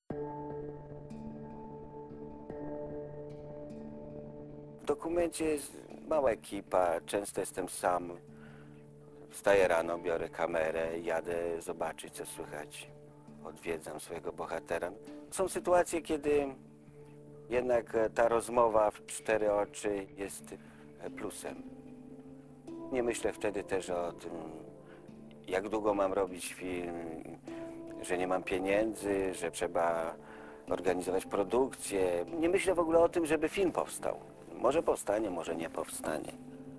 W dokumencie jest mała ekipa, często jestem sam. Wstaję rano, biorę kamerę, jadę zobaczyć, co słychać. Odwiedzam swojego bohatera. Są sytuacje, kiedy jednak ta rozmowa w cztery oczy jest plusem. Nie myślę wtedy też o tym, jak długo mam robić film, że nie mam pieniędzy, że trzeba organizować produkcję. Nie myślę w ogóle o tym, żeby film powstał. Może powstanie, może nie powstanie.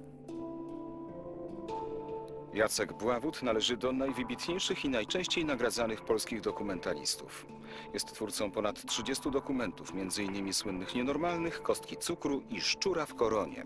Jacek Bławut należy do najwybitniejszych i najczęściej nagradzanych polskich dokumentalistów. Jest twórcą ponad 30 dokumentów, m.in. słynnych Nienormalnych, Kostki cukru i Szczura w koronie.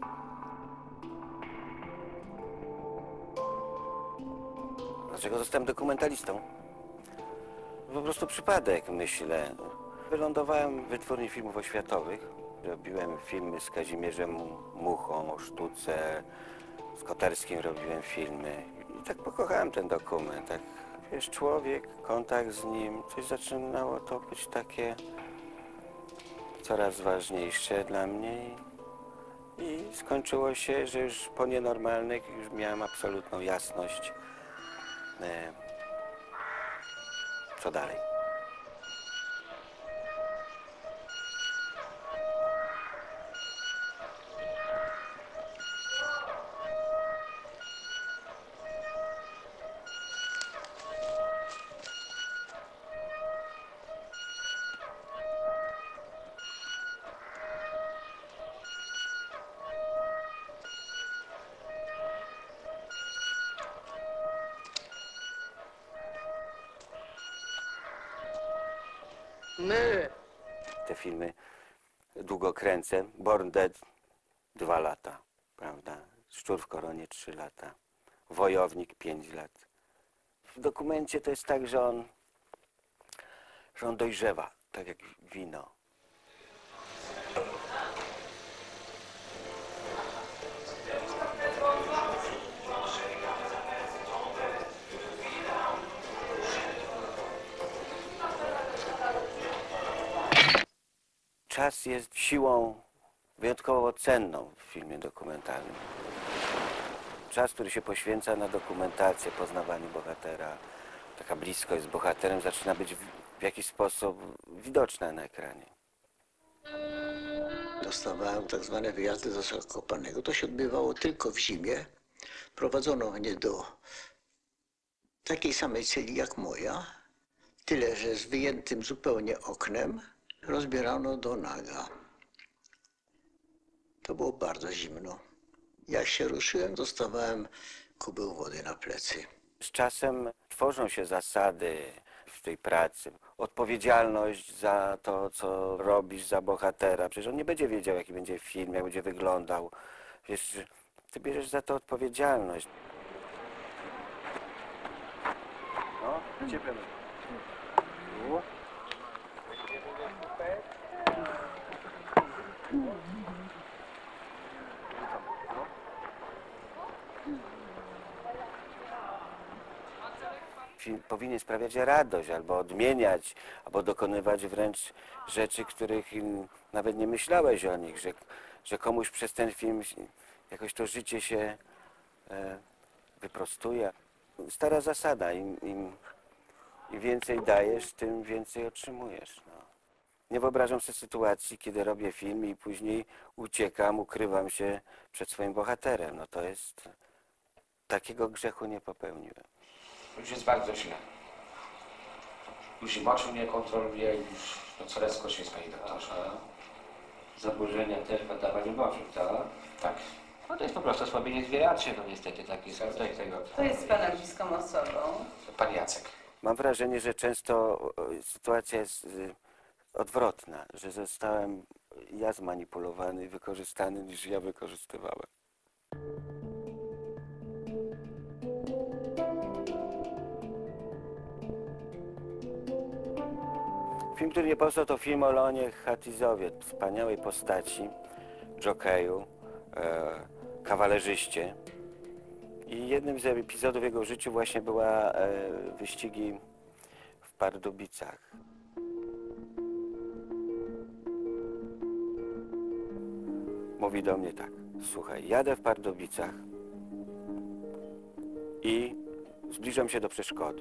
Dlaczego zostałem dokumentalistą? Po prostu przypadek, myślę. Wylądowałem w Wytwórni Filmów Oświatowych. Robiłem filmy z Kazimierzem Muchą o sztuce, z Kotarskim robiłem filmy. I tak pokochałem ten dokument. Tak, wiesz, człowiek, kontakt z nim, coś zaczynało to być takie coraz ważniejsze dla mnie. I skończyło się, że już po Nienormalnych już miałem absolutną jasność, co dalej. Te filmy długo kręcę. Born Dead 2 lata, prawda? Szczur w koronie 3 lata. Wojownik 5 lat. W dokumencie to jest tak, że on dojrzewa, tak jak wino. Czas jest siłą wyjątkowo cenną w filmie dokumentalnym. Czas, który się poświęca na dokumentację, poznawanie bohatera, taka bliskość z bohaterem zaczyna być w jakiś sposób widoczna na ekranie. Dostawałem tak zwane wyjazdy do Zakopanego. To się odbywało tylko w zimie. Prowadzono mnie do takiej samej celi jak moja, tyle że z wyjętym zupełnie oknem. Rozbierano do naga. To było bardzo zimno. Jak się ruszyłem, dostawałem kubeł wody na plecy. Z czasem tworzą się zasady w tej pracy. Odpowiedzialność za to, co robisz, za bohatera. Przecież on nie będzie wiedział, jaki będzie film, jak będzie wyglądał. Wiesz, ty bierzesz za to odpowiedzialność. No, ciepłem. Film powinien sprawiać radość, albo odmieniać, albo dokonywać wręcz rzeczy, których nawet nie myślałeś o nich, że komuś przez ten film jakoś to życie się wyprostuje. Stara zasada, im więcej dajesz, tym więcej otrzymujesz. No. Nie wyobrażam sobie sytuacji, kiedy robię film i później uciekam, ukrywam się przed swoim bohaterem. No to jest... Takiego grzechu nie popełniłem. Już jest bardzo źle. Już i moczu nie kontroluje, już no coraz gorzej jest, panie doktorze. Zaburzenia też w oddawaniu moczu, tak? Tak. No to jest po prostu osłabienie zwierzęcie, no niestety taki jest rodzaj tego. To jest pana bliską osobą. Pan Jacek. Mam wrażenie, że często sytuacja jest odwrotna, że zostałem ja zmanipulowany i wykorzystany, niż ja wykorzystywałem. Film, który nie powstał, to film o Leonie Hatizowie, wspaniałej postaci, dżokeju, kawalerzyście. I jednym z epizodów w jego życiu właśnie była wyścigi w Pardubicach. mówi do mnie tak: słuchaj, jadę w Pardubicach i zbliżam się do przeszkody.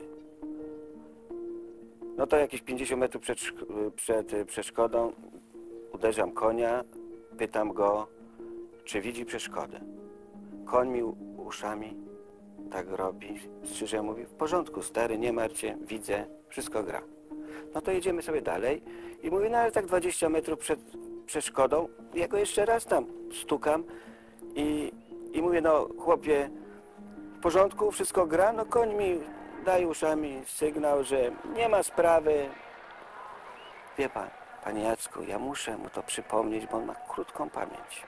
No to jakieś 50 metrów przed przeszkodą uderzam konia, pytam go, czy widzi przeszkodę. Koń mi uszami tak robi, strzyże, mówi: w porządku, stary, nie martw się, widzę, wszystko gra. No to jedziemy sobie dalej i mówi: no ale tak 20 metrów przed przeszkodą, ja go jeszcze raz tam stukam i mówię: no chłopie, w porządku, wszystko gra? No koń mi daje uszami sygnał, że nie ma sprawy. Wie pan, panie Jacku, ja muszę mu to przypomnieć, bo on ma krótką pamięć.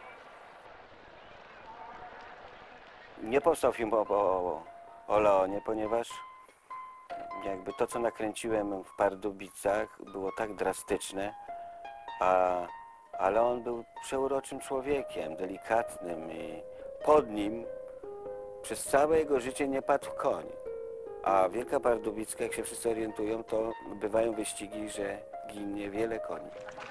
Nie powstał film o Leonie, ponieważ jakby to, co nakręciłem w Pardubicach, było tak drastyczne, a Leon był przeuroczym człowiekiem, delikatnym i pod nim przez całe jego życie nie padł koń. A Wielka Pardubicka, jak się wszyscy orientują, to bywają wyścigi, że ginie wiele koni.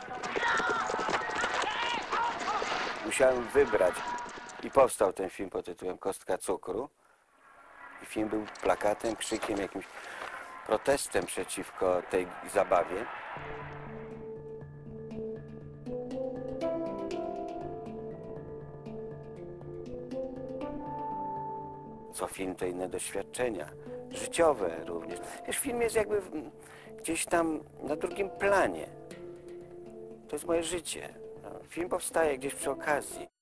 Musiałem wybrać i powstał ten film pod tytułem Kostka cukru. I film był plakatem, krzykiem, jakimś protestem przeciwko tej zabawie. Co film to inne doświadczenia, życiowe również. Wiesz, film jest jakby gdzieś tam na drugim planie. To jest moje życie. Film powstaje gdzieś przy okazji.